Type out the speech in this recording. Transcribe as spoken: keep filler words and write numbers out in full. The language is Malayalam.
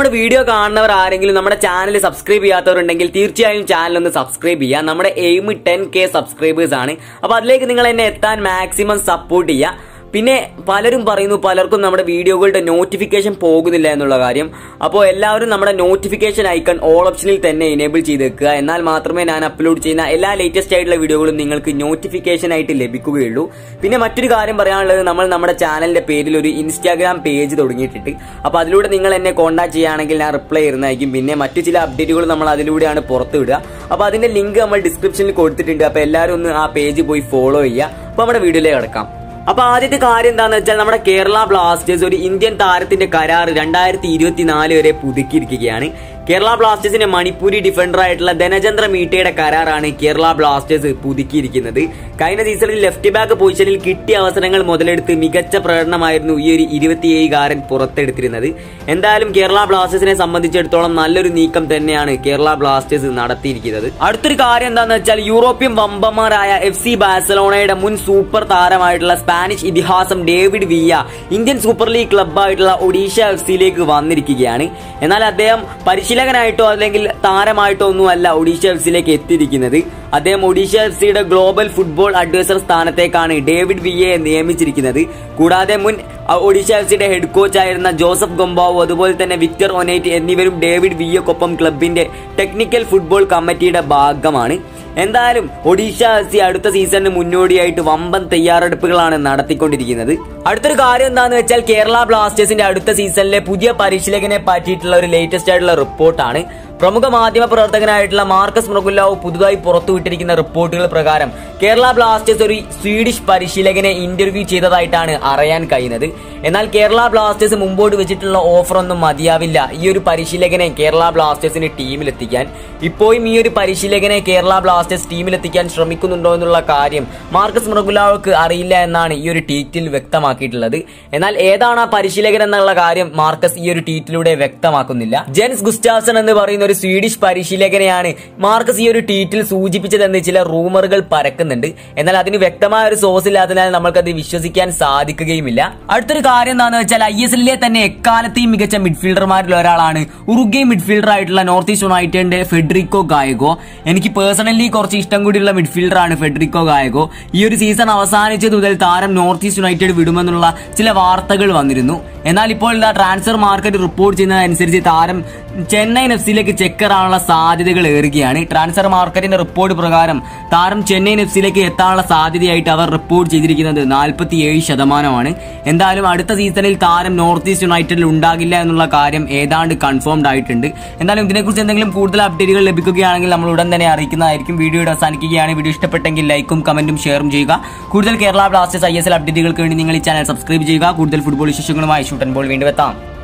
നമ്മുടെ വീഡിയോ കാണുന്നവർ ആരെങ്കിലും നമ്മുടെ ചാനൽ സബ്സ്ക്രൈബ് ചെയ്യാത്തവരുണ്ടെങ്കിൽ തീർച്ചയായും ചാനൽ ഒന്ന് സബ്സ്ക്രൈബ് ചെയ്യുക. നമ്മുടെ എയിം ടെൻ കെ സബ്സ്ക്രൈബേഴ്സ് ആണ്. അപ്പോൾ അതിലേക്ക് നിങ്ങൾ എന്നെ എത്താൻ മാക്സിമം സപ്പോർട്ട് ചെയ്യുക. പിന്നെ പലരും പറയുന്നു പലർക്കും നമ്മുടെ വീഡിയോകളുടെ നോട്ടിഫിക്കേഷൻ പോകുന്നില്ല എന്നുള്ള കാര്യം. അപ്പോൾ എല്ലാവരും നമ്മുടെ നോട്ടിഫിക്കേഷൻ ഐക്കൺ ഓൾ ഓപ്ഷനിൽ തന്നെ എനേബിൾ ചെയ്ത് വെക്കുക. എന്നാൽ മാത്രമേ ഞാൻ അപ്ലോഡ് ചെയ്യുന്ന എല്ലാ ലേറ്റസ്റ്റ് ആയിട്ടുള്ള വീഡിയോകളും നിങ്ങൾക്ക് നോട്ടിഫിക്കേഷൻ ആയിട്ട് ലഭിക്കുകയുള്ളൂ. പിന്നെ മറ്റൊരു കാര്യം പറയാനുള്ളത്, നമ്മൾ നമ്മുടെ ചാനലിന്റെ പേരിൽ ഒരു ഇൻസ്റ്റാഗ്രാം പേജ് തുടങ്ങിയിട്ടുണ്ട്. അപ്പോൾ അതിലൂടെ നിങ്ങൾ എന്നെ കോൺടാക്ട് ചെയ്യുകയാണെങ്കിൽ ഞാൻ റിപ്ലൈ ചെയ്യുന്നതായിരിക്കും. പിന്നെ മറ്റു ചില അപ്ഡേറ്റുകൾ നമ്മൾ അതിലൂടെയാണ് പുറത്തു വിടുക. അപ്പോൾ അതിന്റെ ലിങ്ക് നമ്മൾ ഡിസ്ക്രിപ്ഷനിൽ കൊടുത്തിട്ടുണ്ട്. അപ്പോൾ എല്ലാവരും ഒന്ന് ആ പേജ് പോയി ഫോളോ ചെയ്യുക. അപ്പോൾ നമ്മുടെ വീഡിയോയിലേക്ക് കിടക്കാം. അപ്പൊ ആദ്യത്തെ കാര്യം എന്താണെന്ന് വെച്ചാൽ നമ്മുടെ കേരള ബ്ലാസ്റ്റേഴ്സ് ഒരു ഇന്ത്യൻ താരത്തിന്റെ കരാർ രണ്ടായിരത്തി ഇരുപത്തിനാല് വരെ പുതുക്കിയിരിക്കുകയാണ്. കേരള ബ്ലാസ്റ്റേഴ്സിന്റെ മണിപ്പൂരി ഡിഫൻഡർ ആയിട്ടുള്ള ധനചന്ദ്ര മീട്ടയുടെ കരാറാണ് കേരള ബ്ലാസ്റ്റേഴ്സ് പുതുക്കിയിരിക്കുന്നത്. കഴിഞ്ഞ സീസണിൽ ലെഫ്റ്റ് ബാക്ക് പൊസിഷനിൽ കിട്ടിയ അവസരങ്ങൾ മുതലെടുത്ത് മികച്ച പ്രകടനമായിരുന്നു ഈ ഒരു ഇരുപത്തിയേഴുകാരൻ പുറത്തെടുത്തിരുന്നത്. എന്തായാലും കേരള ബ്ലാസ്റ്റേഴ്സിനെ സംബന്ധിച്ചിടത്തോളം നല്ലൊരു നീക്കം തന്നെയാണ് കേരള ബ്ലാസ്റ്റേഴ്സ് നടത്തിയിരിക്കുന്നത്. അടുത്തൊരു കാര്യം എന്താണെന്ന് വെച്ചാൽ യൂറോപ്യൻ വമ്പന്മാരായ എഫ് സി ബാഴ്സലോണയുടെ മുൻ സൂപ്പർ താരമായിട്ടുള്ള സ്പാനിഷ് ഇതിഹാസം David Villa Indian Super League ക്ലബ്ബായിട്ടുള്ള ഒഡീഷ എഫ് സിയിലേക്ക് വന്നിരിക്കുകയാണ്. എന്നാൽ അദ്ദേഹം പരിശീലകനായിട്ടോ അല്ലെങ്കിൽ താരമായിട്ടോ ഒന്നുമല്ല ഒഡീഷ എഫ് സിയിലേക്ക് എത്തിയിരിക്കുന്നത്. അദ്ദേഹം ഒഡീഷ എഫ് സിയുടെ ഗ്ലോബൽ ഫുട്ബോൾ അഡ്വൈസർ സ്ഥാനത്തേക്കാണ് ഡേവിഡ് വിയയെ നിയമിച്ചിരിക്കുന്നത്. കൂടാതെ മുൻ ഒഡീഷ എഫ് സിയുടെ ഹെഡ് കോച്ച് ആയിരുന്ന ജോസഫ് ഗൊംബാവു അതുപോലെ തന്നെ വിക്ടർ ഒനൈറ്റ് എന്നിവരും ഡേവിഡ് വിയക്കൊപ്പം ക്ലബിന്റെ ടെക്നിക്കൽ ഫുട്ബോൾ കമ്മിറ്റിയുടെ ഭാഗമാണ്. എന്തായാലും ഒഡീഷ എഫ് സി അടുത്ത സീസണിന് മുന്നോടിയായിട്ട് വമ്പൻ തയ്യാറെടുപ്പുകളാണ് നടത്തിക്കൊണ്ടിരിക്കുന്നത്. അടുത്തൊരു കാര്യം എന്താണെന്ന് വെച്ചാൽ കേരള ബ്ലാസ്റ്റേഴ്സിന്റെ അടുത്ത സീസണിലെ പുതിയ പരിശീലകനെ പറ്റിയിട്ടുള്ള ഒരു ലേറ്റസ്റ്റ് ആയിട്ടുള്ള റിപ്പോർട്ടാണ്. പ്രമുഖ മാധ്യമ പ്രവർത്തകനായിട്ടുള്ള മാർക്കസ് മൃഗുല്ലാവ് പുതുതായി പുറത്തുവിട്ടിരിക്കുന്ന റിപ്പോർട്ടുകൾ പ്രകാരം കേരള ബ്ലാസ്റ്റേഴ്സ് ഒരു സ്വീഡിഷ് പരിശീലകനെ ഇന്റർവ്യൂ ചെയ്തതായിട്ടാണ് അറിയാൻ കഴിയുന്നത്. എന്നാൽ കേരള ബ്ലാസ്റ്റേഴ്സ് മുമ്പോട്ട് വെച്ചിട്ടുള്ള ഓഫർ ഒന്നും മതിയാവില്ല ഈ ഒരു പരിശീലകനെ കേരള ബ്ലാസ്റ്റേഴ്സിന് ടീമിലെത്തിക്കാൻ. ഇപ്പോഴും ഈ ഒരു പരിശീലകനെ കേരള ബ്ലാസ്റ്റേഴ്സ് ടീമിലെത്തിക്കാൻ ശ്രമിക്കുന്നുണ്ടോ എന്നുള്ള കാര്യം മാർക്കസ് മൃഗുല്ലാവ്ക്ക് അറിയില്ല എന്നാണ് ഈ ഒരു ട്വീറ്റിൽ വ്യക്തമാക്കിയിട്ടുള്ളത്. എന്നാൽ ഏതാണ് ആ പരിശീലകൻ എന്നുള്ള കാര്യം മാർക്കസ് ഈ ഒരു ട്വീറ്റിലൂടെ വ്യക്തമാക്കുന്നില്ല. ജെൻസ് ഗുസ്റ്റാവ്സൺ എന്ന് പറയുന്ന ഒരു സ്വീഡിഷ് പരിശീലകനെയാണ് മാർക്കസ് ഈ ഒരു ട്വീറ്റിൽ സൂചിപ്പിച്ചതെന്ന് ചില റൂമറുകൾ പരക്കുന്നുണ്ട്. എന്നാൽ അതിന് വ്യക്തമായ ഒരു സോഴ്സ് ഇല്ലാത്തതിനാൽ നമ്മൾക്കത് വിശ്വസിക്കാൻ സാധിക്കുകയുമില്ല. അടുത്തൊരു കാര്യം എന്താണെന്ന് വെച്ചാൽ ഐ എസ് എല്ലിലെ തന്നെ എക്കാലത്തെയും മികച്ച മിഡ്ഫീൽഡർമാരിൽ ഒരാളാണ് ഉറുഗ്വേ മിഡ്ഫീൽഡർ ആയിട്ടുള്ള നോർത്ത് ഈസ്റ്റ് യുണൈറ്റഡിന്റെ ഫെഡറിക്കോ ഗായഗോ. എനിക്ക് പേഴ്സണലി കുറച്ച് ഇഷ്ടം കൂടിയുള്ള മിഡ്ഫീൽഡറാണ് ഫെഡറിക്കോ ഗായഗോ. ഈ ഒരു സീസൺ അവസാനിച്ചത് മുതൽ താരം നോർത്ത് ഈസ്റ്റ് യുണൈറ്റഡ് വിടുമെന്നുള്ള ചില വാർത്തകൾ വന്നിരുന്നു. എന്നാൽ ഇപ്പോൾ ഇതാ ട്രാൻസ്ഫർ മാർക്കറ്റ് റിപ്പോർട്ട് ചെയ്യുന്നതനുസരിച്ച് താരം ചെന്നൈയിൻ എഫ് സിയിലേക്ക് ചെക്കറാനുള്ള സാധ്യതകൾ ഏറുകയാണ്. ട്രാൻസ്ഫർ മാർക്കറ്റിന്റെ റിപ്പോർട്ട് പ്രകാരം താരം ചെന്നൈയിൻ എഫ് സിയിലേക്ക് എത്താനുള്ള സാധ്യതയായിട്ട് അവർ റിപ്പോർട്ട് ചെയ്തിരിക്കുന്നത് നാൽപ്പത്തി ഏഴ് ശതമാനമാണ്. എന്തായാലും അടുത്ത സീസണിൽ താരം നോർത്ത് ഈസ്റ്റ് യുണൈറ്റഡിൽ ഉണ്ടാകില്ല എന്നുള്ള കാര്യം ഏതാണ്ട് കൺഫേംഡ് ആയിട്ടുണ്ട്. എന്തായാലും ഇതിനെക്കുറിച്ച് എന്തെങ്കിലും കൂടുതൽ അപ്ഡേറ്റുകൾ ലഭിക്കുകയാണെങ്കിൽ നമ്മൾ ഉടൻ തന്നെ അറിയിക്കുന്നതായിരിക്കും. വീഡിയോയുടെ അവസാനിക്കുകയാണ്. വീഡിയോ ഇഷ്ടപ്പെട്ടെങ്കിൽ ലൈക്കും കമന്റും ഷെയറും ചെയ്യുക. കൂടുതൽ Kerala Blasters I S L അപ്ഡേറ്റുകൾക്ക് വേണ്ടി നിങ്ങൾ ഈ ചാനൽ സബ്സ്ക്രൈബ് ചെയ്യുക. കൂടുതൽ ഫുട്ബോൾ വിശേഷങ്ങളുമായി ഷൂട്ട് ആൻഡ് ബോൾ വീണ്ടും എത്താം.